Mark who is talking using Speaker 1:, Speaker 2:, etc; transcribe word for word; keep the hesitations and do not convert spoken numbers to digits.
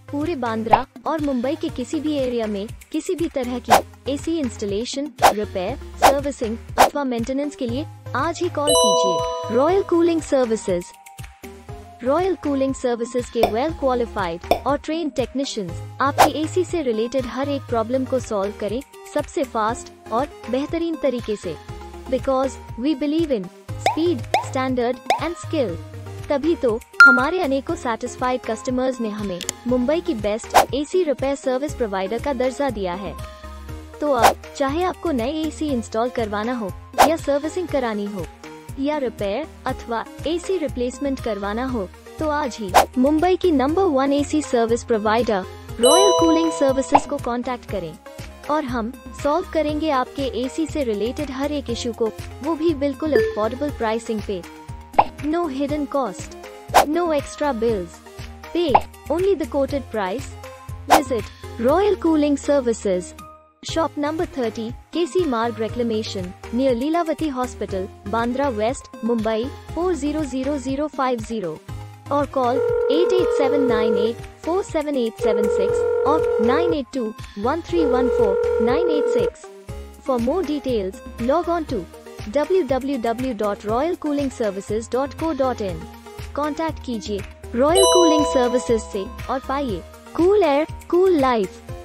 Speaker 1: पूरे बांद्रा और मुंबई के किसी भी एरिया में किसी भी तरह की एसी इंस्टॉलेशन, रिपेयर, सर्विसिंग अथवा मेंटेनेंस के लिए आज ही कॉल कीजिए Royal Cooling Services. Royal Cooling Services के वेल क्वालिफाइड और ट्रेन टेक्नीशियंस आपकी एसी से रिलेटेड हर एक प्रॉब्लम को सॉल्व करें सबसे फास्ट और बेहतरीन तरीके से। Because we believe in speed, standard and skill. तभी तो हमारे अनेकों सेटिस्फाइड कस्टमर्स ने हमें मुंबई की best AC repair service provider का दर्जा दिया है। तो अब चाहे आपको नए एसी इंस्टॉल करवाना हो या सर्विसिंग करानी हो या रिपेयर अथवा एसी रिप्लेसमेंट करवाना हो, तो आज ही मुंबई की number one AC service provider Royal Cooling Services को कांटेक्ट करें और हम सॉल्व करेंगे आपके एसी से रिलेटेड हर एक इशू को, वो भी बिल्कुल अफोर्डेबल प्राइसिंग पे। No hidden cost, no extra bills, pay only the quoted price. Visit Royal Cooling Services, Shop number thirty, K C Marg Reclamation, near Leelavati Hospital, Bandra West, Mumbai, four zero zero zero five zero. Or call eight eight seven nine eight four seven eight seven six or nine eight two one three one four nine eight six. For more details, log on to w w w dot royal cooling services dot co dot in. Contact कीजिए Royal Cooling Services से और पाइए Cool Air, Cool Life।